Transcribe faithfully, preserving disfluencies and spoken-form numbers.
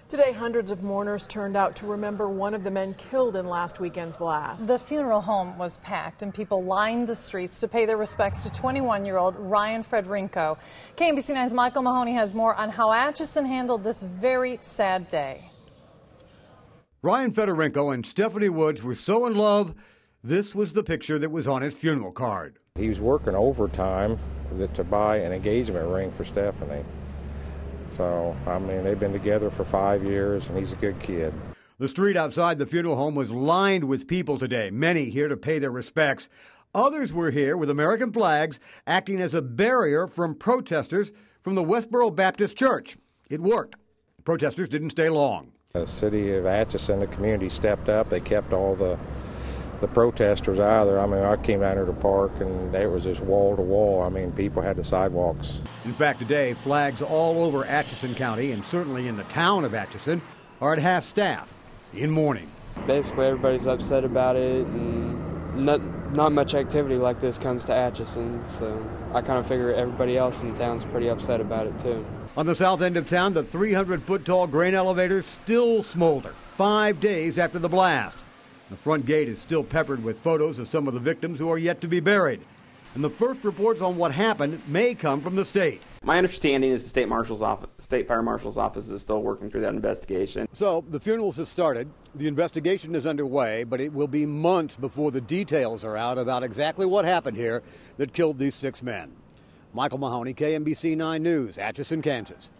Today, hundreds of mourners turned out to remember one of the men killed in last weekend's blast. The funeral home was packed and people lined the streets to pay their respects to twenty-one-year-old Ryan Federinko. K M B C nine's Michael Mahoney has more on how Atchison handled this very sad day. Ryan Federinko and Stephanie Woods were so in love, this was the picture that was on his funeral card. He was working overtime to buy an engagement ring for Stephanie. So, I mean, they've been together for five years, and he's a good kid. The street outside the funeral home was lined with people today, many here to pay their respects. Others were here with American flags, acting as a barrier from protesters from the Westboro Baptist Church. It worked. Protesters didn't stay long. The city of Atchison, the community stepped up. They kept all the the protesters out of there. I mean, I came down here to park, and there was just wall to wall. I mean, people had the sidewalks. In fact, today, flags all over Atchison County, and certainly in the town of Atchison, are at half staff in mourning. Basically, everybody's upset about it, and not, not much activity like this comes to Atchison, so I kind of figure everybody else in town's pretty upset about it, too. On the south end of town, the three hundred foot tall grain elevators still smolder, five days after the blast. The front gate is still peppered with photos of some of the victims who are yet to be buried. And the first reports on what happened may come from the state. My understanding is the state marshal's office, state fire marshal's office is still working through that investigation. So the funerals have started. The investigation is underway, but it will be months before the details are out about exactly what happened here that killed these six men. Michael Mahoney, K M B C nine News, Atchison, Kansas.